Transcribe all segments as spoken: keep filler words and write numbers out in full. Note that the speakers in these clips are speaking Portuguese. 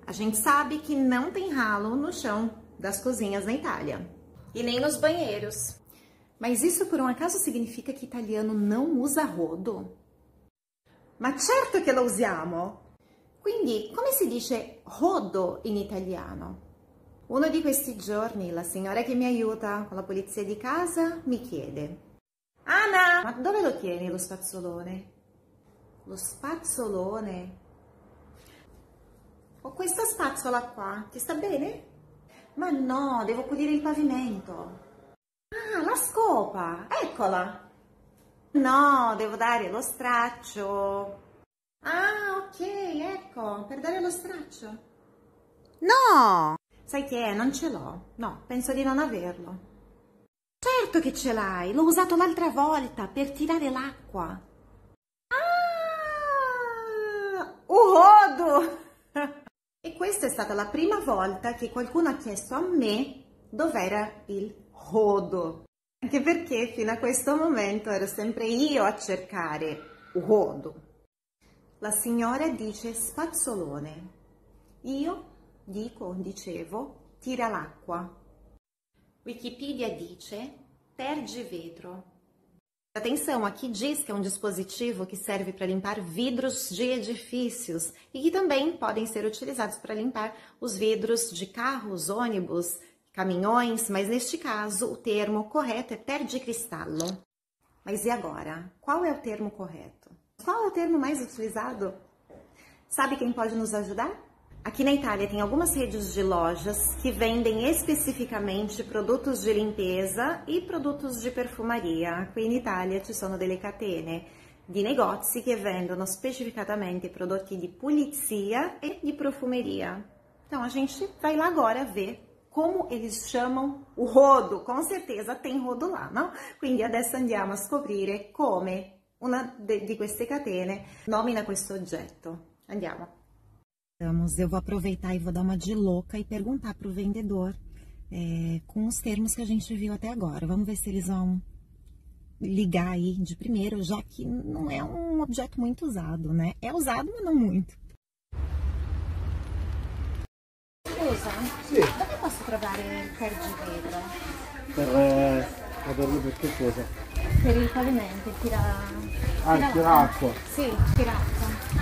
A gente sabe que não tem ralo no chão das cozinhas na Itália. E nem nos banheiros. Mas isso por um acaso significa que italiano não usa rodo? Ma certo che lo usiamo! Quindi, come si dice rodo in italiano? Uno di questi giorni la signora che mi aiuta con la pulizia di casa mi chiede: Anna, ma dove lo tieni lo spazzolone? Lo spazzolone? Ho questa spazzola qua, ti sta bene? Ma no, devo pulire il pavimento. Ah, la scopa, eccola. No, devo dare lo straccio. Ah, ok, ecco, per dare lo straccio. No! Sai che è? Non ce l'ho. No, penso di non averlo. Certo che ce l'hai, l'ho usato l'altra volta per tirare l'acqua. Ah! Un rodo! E questa è stata la prima volta che qualcuno ha chiesto a me dov'era il rodo. Anche perché fino a questo momento ero sempre io a cercare un rodo. La signora dice spazzolone. Io dico, dicevo, tira l'acqua. Wikipedia dice tergivetro. Atenção, aqui diz que é um dispositivo que serve para limpar vidros de edifícios e que também podem ser utilizados para limpar os vidros de carros, ônibus, caminhões, mas neste caso o termo correto é tergicristallo. Mas e agora? Qual é o termo correto? Qual é o termo mais utilizado? Sabe quem pode nos ajudar? Aqui na Itália tem algumas redes de lojas que vendem especificamente produtos de limpeza e produtos di perfumaria. Qui in Italia ci sono delle catene di negozi che vendono specificatamente prodotti di pulizia e di profumeria. Então a gente vai lá agora ver como eles chamam o rodo. Com certeza tem rodo lá, não? Quindi adesso andiamo a scoprire come una di queste catene nomina questo oggetto. Andiamo. Eu vou aproveitar e vou dar uma de louca e perguntar para o vendedor é, com os termos que a gente viu até agora. Vamos ver se eles vão ligar aí de primeiro, já que não é um objeto muito usado, né? É usado, mas não muito. Scusa, sì. Dove posso trovare il tergivetro? Per, eh, per che cosa? Per il pavimento, tira... Ah, tira, tira acqua? Sì, tira acqua.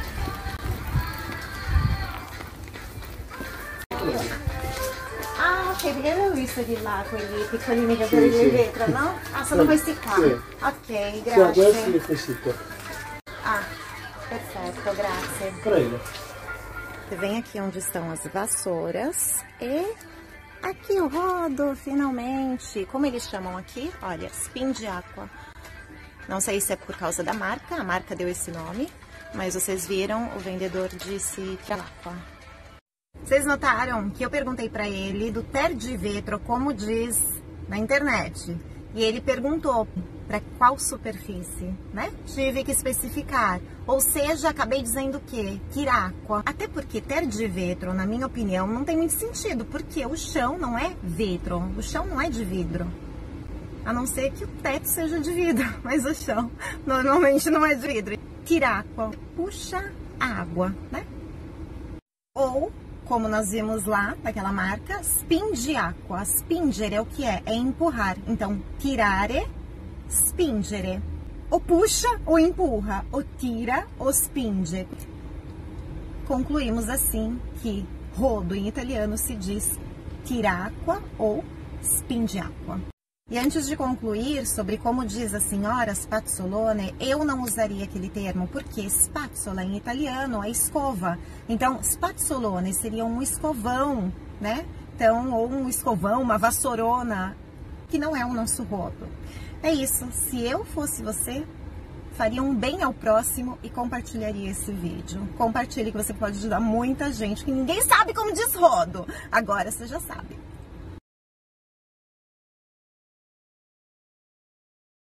Ah, ok, perché avevo visto di là quelli piccolini che per sì, il sì. vetro, no? Ah, sono sì, questi qua. Sì. Ok, Sì, adesso grazie. li questi qua. Ah, perfetto, grazie. Prego. Você vem aqui onde estão as vassouras e aqui o rodo, finalmente. Como eles chamam aqui? Olha, spin de aqua. Não sei se é por causa da marca, a marca deu esse nome, mas vocês viram, o vendedor disse que é aqua. Vocês notaram que eu perguntei para ele do tergivetro, como diz na internet, e ele perguntou para qual superfície, né? Tive que especificar, ou seja, acabei dizendo o quê? Tiracqua. Até porque tergivetro, na minha opinião, não tem muito sentido, porque o chão não é vetro, o chão não é de vidro. A não ser que o teto seja de vidro, mas o chão normalmente não é de vidro. Tiracqua, puxa água, né? Ou, como nós vimos lá, daquela marca, spingiacqua. Spingere é o que é? É empurrar. Então, tirare, spingere. Ou puxa ou empurra, ou tira ou spinge. Concluímos assim que rodo em italiano se diz tiracqua ou spingiacqua. E antes de concluir sobre como diz a senhora spazzolone, eu não usaria aquele termo, porque spazzola em italiano é escova. Então, spazzolone seria um escovão, né? Então, ou um escovão, uma vassourona, que não é o nosso rodo. É isso. Se eu fosse você, faria um bem ao próximo e compartilharia esse vídeo. Compartilhe que você pode ajudar muita gente, que ninguém sabe como diz rodo. Agora você já sabe.